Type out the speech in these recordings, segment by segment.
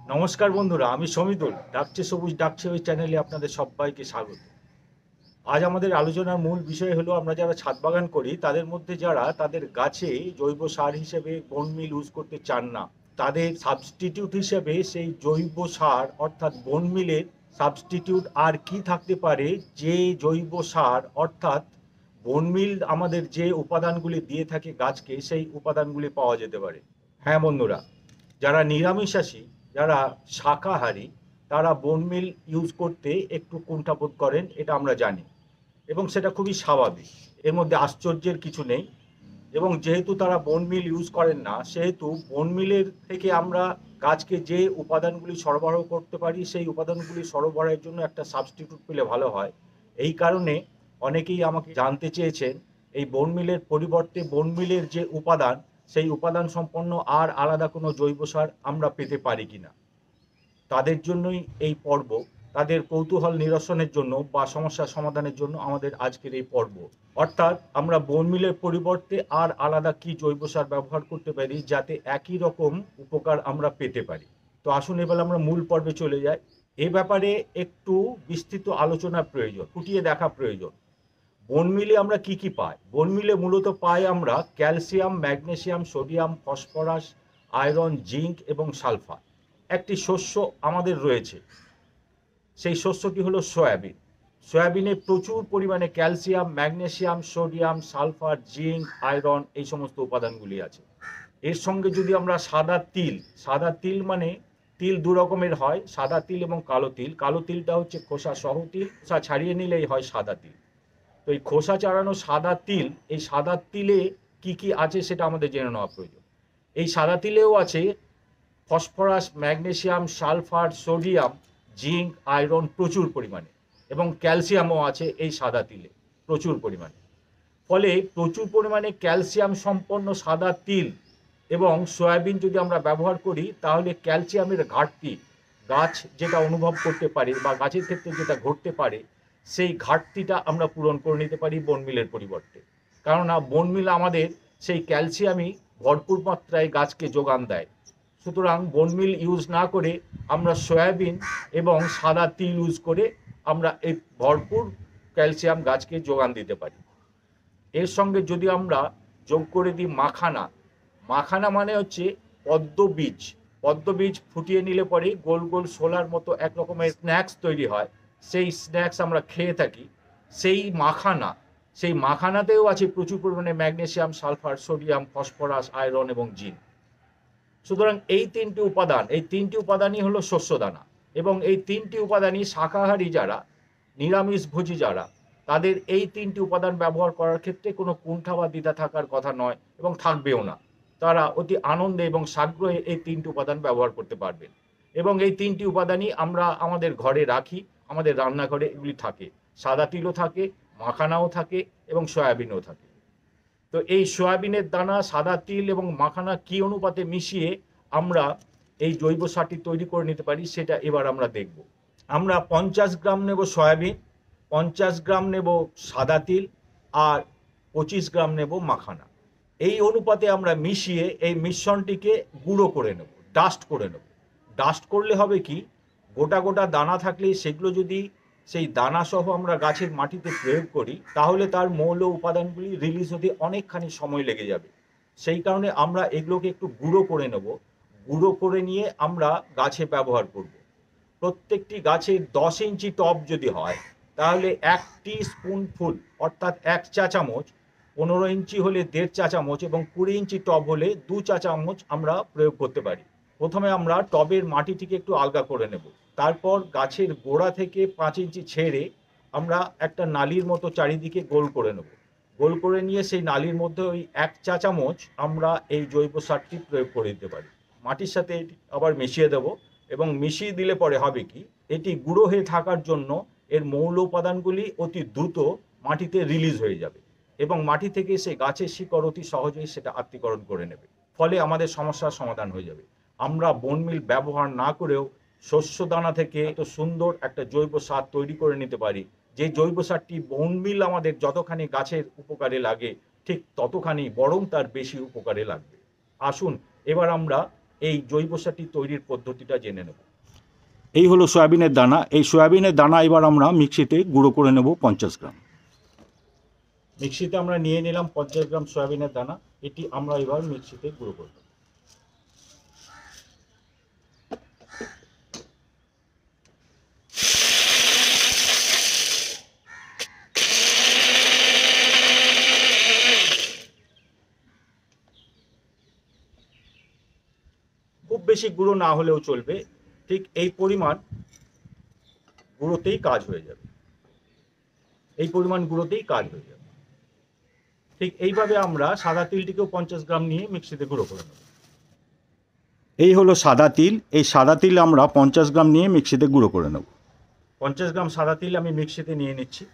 নমস্কার বন্ধুরা, আমি সমিতুল। ডাকছে সবুজ ডাকছে ওই চ্যানেলে আপনাদের সবাইকে স্বাগত। আজ আমাদের আলোচনার মূল বিষয় হলো, আমরা যারা ছাদ বাগান করি তাদের মধ্যে যারা তাদের গাছে জৈব সার হিসেবে বোন মিল ইউজ করতে চান না, তাদের সাবস্টিটিউট হিসেবে সেই জৈব সার অর্থাৎ বোন মিলের সাবস্টিটিউট আর কি থাকতে পারে, যে জৈব সার অর্থাৎ বোন মিল আমাদের যে উপাদানগুলি দিয়ে থাকে গাছকে, সেই উপাদানগুলি পাওয়া যেতে পারে। হ্যাঁ বন্ধুরা, যারা নিরামিষাশী, যারা শাকাহারী, তারা বোন মিল ইউজ করতে একটু কুণ্ঠাবোধ করেন, এটা আমরা জানি, এবং সেটা খুবই স্বাভাবিক। এর মধ্যে আশ্চর্যের কিছু নেই। এবং যেহেতু তারা বোন মিল ইউজ করেন না, সেহেতু বোন মিলের থেকে আমরা গাছকে যে উপাদানগুলি সরবরাহ করতে পারি, সেই উপাদানগুলি সরবরাহের জন্য একটা সাবস্টিটিউট পেলে ভালো হয়। এই কারণে অনেকেই আমাকে জানতে চেয়েছেন, এই বোন মিলের পরিবর্তে বোন মিলের যে উপাদান, সেই উপাদান সম্পন্ন আর আলাদা কোনো জৈব সার আমরা পেতে পারি কিনা। তাদের জন্যই এই পর্ব, তাদের কৌতূহল নিরসনের জন্য বা সমস্যা সমাধানের জন্য আমাদের আজকের এই পর্ব। অর্থাৎ আমরা বোন মিলের পরিবর্তে আর আলাদা কি জৈব সার ব্যবহার করতে পারি, যাতে একই রকম উপকার আমরা পেতে পারি। তো আসুন এবার আমরা মূল পর্বে চলে যাই। এ ব্যাপারে একটু বিস্তৃত আলোচনার প্রয়োজন, ফুটিয়ে দেখা প্রয়োজন। বোন মিলে আমরা কি কি পাই? বোন মিলে মূলত পাই আমরা calcium, magnesium, sodium, phosphorus, iron, zinc এবং সালফার। একটি শস্য আমাদের রয়েছে, সেই শস্যটি হলো সয়াবিন। সয়াবিনে প্রচুর পরিমাণে calcium, magnesium, sodium, sulphur, zinc, iron, এই সমস্ত উপাদানগুলি আছে। এর সঙ্গে যদি আমরা সাদা তিল মানে তিল দু রকমের হয়, সাদা তিল এবং কালো তিল। কালো তিলটা হচ্ছে খোসা সহ তিল, খোসা ছাড়িয়ে নিলেই হয় সাদা তিল। তো এই খোসা ছাড়ানো সাদা তিল, এই সাদা তিলে কি কি আছে সেটা আমাদের জেনে নেওয়া প্রয়োজন। এই সাদা তিলেও আছে phosphorus, magnesium, sulphur, sodium, zinc, iron প্রচুর পরিমাণে, এবং ক্যালসিয়ামও আছে এই সাদা তিলে প্রচুর পরিমাণে। ফলে প্রচুর পরিমাণে ক্যালসিয়াম সম্পন্ন সাদা তিল এবং সয়াবিন যদি আমরা ব্যবহার করি, তাহলে ক্যালসিয়ামের ঘাটতি গাছ যেটা অনুভব করতে পারে বা গাছের ক্ষেত্রে যেটা ঘটতে পারে, সেই ঘাটতিটা আমরা পূরণ করে নিতে পারি বোন মিলের পরিবর্তে। কেননা বোন মিল আমাদের সেই ক্যালসিয়ামই ভরপুর মাত্রায় গাছকে যোগান দেয়। সুতরাং বোন মিল ইউজ না করে আমরা সয়াবিন এবং সাদা তিল ইউজ করে আমরা এই ভরপুর ক্যালসিয়াম গাছকে যোগান দিতে পারি। এর সঙ্গে যদি আমরা যোগ করে দিই মাখানা। মাখানা মানে হচ্ছে পদ্ম বীজ ফুটিয়ে নিলে পরে গোল গোল শোলার মতো এক রকমের স্ন্যাক্স তৈরি হয়, সেই স্ন্যাক্স আমরা খেয়ে থাকি। সেই মাখানাতেও আছে প্রচুর পরিমাণে magnesium, sulphur, sodium, phosphorus, iron এবং জিঙ্ক। সুতরাং এই তিনটি উপাদানই হলো শস্যদানা, এবং এই তিনটি উপাদানই শাকাহারী যারা, নিরামিষভোজী যারা, তাদের এই তিনটি উপাদান ব্যবহার করার ক্ষেত্রে কোনো কুণ্ঠা বা দ্বিধা থাকার কথা নয়, এবং থাকবেও না। তারা অতি আনন্দে এবং সাগ্রহে এই তিনটি উপাদান ব্যবহার করতে পারবেন। এবং এই তিনটি উপাদানই আমরা আমাদের ঘরে রাখি, আমাদের রান্নাঘরে এগুলি থাকে। সাদা তিলও থাকে, মাখানাও থাকে এবং সয়াবিনও থাকে। তো এই সয়াবিনের দানা, সাদা তিল এবং মাখানা কি অনুপাতে মিশিয়ে আমরা এই জৈব সারটি তৈরি করে নিতে পারি, সেটা এবার আমরা দেখব। আমরা 50 গ্রাম নেব সয়াবিন, 50 গ্রাম নেব সাদা তিল, আর 25 গ্রাম নেব মাখানা। এই অনুপাতে আমরা মিশিয়ে এই মিশ্রণটিকে গুঁড়ো করে নেব, ডাস্ট করে নেব। ডাস্ট করলে হবে কি, গোটা গোটা দানা থাকলে সেগুলো যদি সেই দানা সহ আমরা গাছের মাটিতে প্রয়োগ করি, তাহলে তার মৌল উপাদানগুলি রিলিজ হতে অনেকখানি সময় লেগে যাবে। সেই কারণে আমরা এগুলোকে একটু গুঁড়ো করে নেব। গুঁড়ো করে নিয়ে আমরা গাছে ব্যবহার করব। প্রত্যেকটি গাছের 10 ইঞ্চি টব যদি হয়, তাহলে 1 টিস্পুনফুল অর্থাৎ 1 চা চামচ, 15 ইঞ্চি হলে 1.5 চা চামচ, এবং 20 ইঞ্চি টব হলে 2 চা চামচ আমরা প্রয়োগ করতে পারি। প্রথমে আমরা টবের মাটিটিকে একটু আলগা করে নেব। তারপর গাছের গোড়া থেকে 5 ইঞ্চি ছেড়ে আমরা একটা নালির মতো চারিদিকে গোল করে নেব। গোল করে নিয়ে সেই নালির মধ্যে ওই 1 চা চামচ আমরা এই জৈব সারটি প্রয়োগ করে দিতে পারি। মাটির সাথে এটি আবার মিশিয়ে দেব, এবং মিশিয়ে দিলে পরে হবে কি, এটি গুঁড়ো হয়ে থাকার জন্য এর মৌল উপাদানগুলি অতি দ্রুত মাটিতে রিলিজ হয়ে যাবে, এবং মাটি থেকে সেই গাছের শিকড় অতি সহজেই সেটা আত্তীকরণ করে নেবে। ফলে আমাদের সমস্যার সমাধান হয়ে যাবে। আমরা বোন মিল ব্যবহার না করেও শস্য দানা থেকে এত সুন্দর একটা জৈব সার তৈরি করে নিতে পারি, যে জৈব সারটি বোন মিল আমাদের যতখানি গাছের উপকারে লাগে, ঠিক ততখানি বরং তার বেশি উপকারে লাগবে। আসুন এবার আমরা এই জৈব সারটি তৈরির পদ্ধতিটা জেনে নেব। এই হলো সয়াবিনের দানা। এই সয়াবিনের দানা এবার আমরা মিক্সিতে গুঁড়ো করে নেব 50 গ্রাম। মিক্সিতে আমরা নিয়ে নিলাম 50 গ্রাম সয়াবিনের দানা। এটি আমরা এবার মিক্সিতে গুঁড়ো করব। খুব বেশি গুঁড়ো না হলেও চলবে, ঠিক এই পরিমাণ গুঁড়োতেই কাজ হয়ে যাবে। এই পরিমাণ গুঁড়োতেই কাজ হয়ে যাবে। ঠিক এইভাবে আমরা সাদা তিলটিকেও 50 গ্রাম নিয়ে মিক্সিতে গুঁড়ো করে নেব। এই হলো সাদা তিল। এই সাদা তিল আমরা 50 গ্রাম নিয়ে মিক্সিতে গুঁড়ো করে নেব। 50 গ্রাম সাদা তিল আমি মিক্সিতে নিয়ে নিচ্ছি।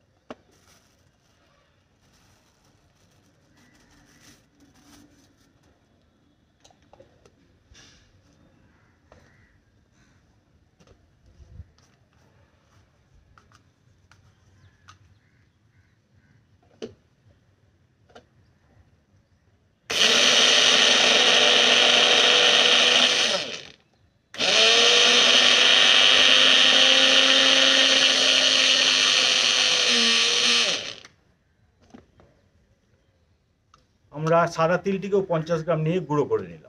আমরা সাদা তিলটিকেও 50 গ্রাম নিয়ে গুঁড়ো করে নিলাম।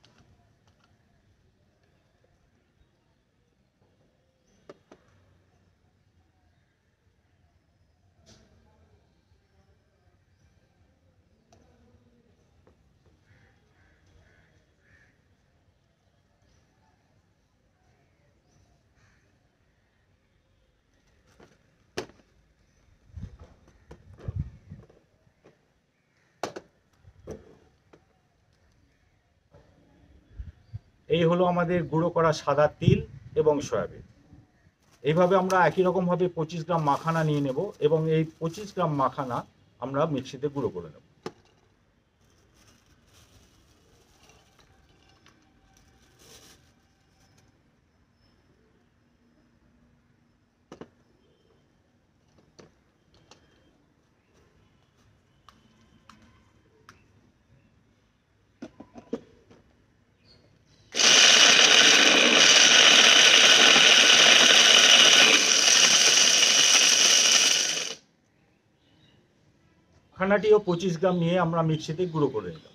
এই হলো আমাদের গুঁড়ো করা সাদা তিল এবং সয়াবিন। এইভাবে আমরা একই রকমভাবে 25 গ্রাম মাখানা নিয়ে নেব এবং এই 25 গ্রাম মাখানা আমরা মিক্সিতে গুঁড়ো করে নেব। মাখানাটিও 25 গ্রাম নিয়ে আমরা মিক্সিতে গুঁড়ো করে নিলাম।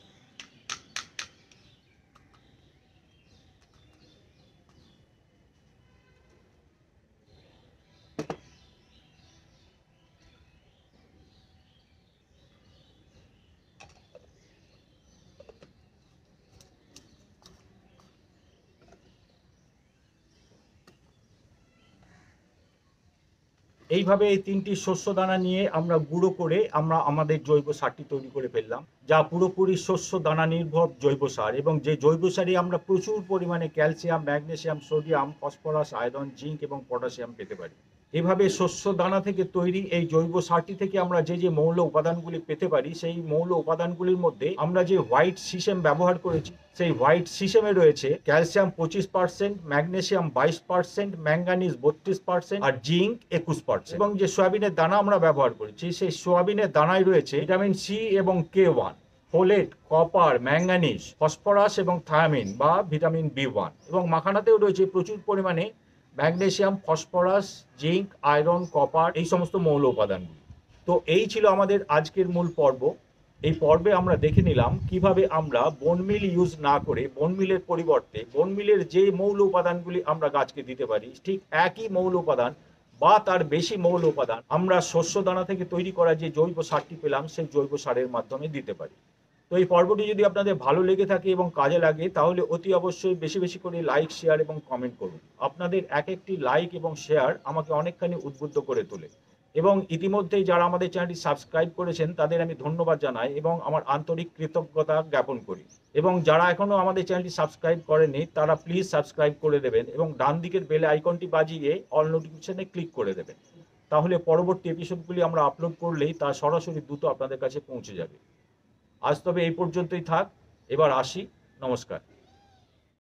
এইভাবে এই তিনটি শস্য দানা নিয়ে আমরা গুঁড়ো করে আমরা আমাদের জৈব সারটি তৈরি করে ফেললাম, যা পুরোপুরি শস্য দানা নির্ভর জৈব সার, এবং যে জৈব সারে আমরা প্রচুর পরিমাণে calcium, magnesium, sodium, phosphorus, iron, zinc এবং পটাশিয়াম পেতে পারি। এভাবে শস্য দানা থেকে তৈরি এই জৈব সারটি থেকে আমরা যে যে মৌল উপাদানগুলি পেতে পারি, সেই মৌল উপাদানগুলির মধ্যে আমরা যে হোয়াইট সিসেম ব্যবহার করেছি, সেই হোয়াইট সিসেমে রয়েছে ক্যালসিয়াম 25%, ম্যাগনেসিয়াম 22%, ম্যাঙ্গানিজ 32% আর জিঙ্ক 21%। এবং যে সয়াবিনের দানা আমরা ব্যবহার করেছি, সেই সয়াবিনের দানায় রয়েছে ভিটামিন সি এবং K1, folate, copper, manganese, phosphorus এবং থায়ামিন বা ভিটামিন B1। এবং মাখানাতেও রয়েছে প্রচুর পরিমাণে magnesium, phosphorus, zinc, iron, copper, এই সমস্ত মৌল উপাদানগুলি। তো এই ছিল আমাদের আজকের মূল পর্ব। এই পর্বে আমরা দেখে নিলাম কিভাবে আমরা বোন মিল ইউজ না করে বোন মিলের পরিবর্তে বোন মিলের যে মৌল উপাদানগুলি আমরা গাছকে দিতে পারি, ঠিক একই মৌল উপাদান বা তার বেশি মৌল উপাদান আমরা শস্য দানা থেকে তৈরি করা যে জৈব সারটি পেলাম, সেই জৈব সারের মাধ্যমে দিতে পারি। তো এই পর্বটি যদি আপনাদের ভালো লেগে থাকে এবং কাজে লাগে, তাহলে অতি অবশ্যই বেশি বেশি করে লাইক, শেয়ার এবং কমেন্ট করুন। আপনাদের এক একটি লাইক এবং শেয়ার আমাকে অনেকখানি উদ্বুদ্ধ করে তোলে। এবং ইতিমধ্যেই যারা আমাদের চ্যানেলটি সাবস্ক্রাইব করেছেন তাদের আমি ধন্যবাদ জানাই এবং আমার আন্তরিক কৃতজ্ঞতা জ্ঞাপন করি। এবং যারা এখনও আমাদের চ্যানেলটি সাবস্ক্রাইব করেনি তারা প্লিজ সাবস্ক্রাইব করে দেবেন এবং ডান দিকের বেল আইকনটি বাজিয়ে অল নোটিফিকেশনে ক্লিক করে দেবেন। তাহলে পরবর্তী এপিসোডগুলি আমরা আপলোড করলেই তা সরাসরি দ্রুত আপনাদের কাছে পৌঁছে যাবে। আজ তবে এই পর্যন্তই থাক, এবার আসি, নমস্কার।